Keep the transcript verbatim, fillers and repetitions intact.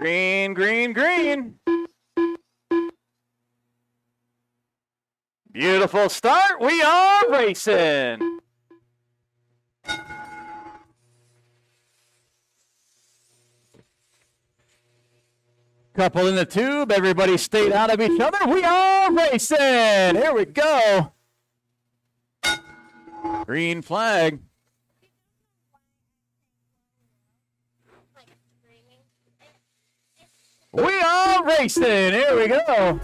Green, green, green. Beautiful start. We are racing. Couple in the tube. Everybody stayed out of each other. We are racing. Here we go. Green flag. We are racing. Here we go.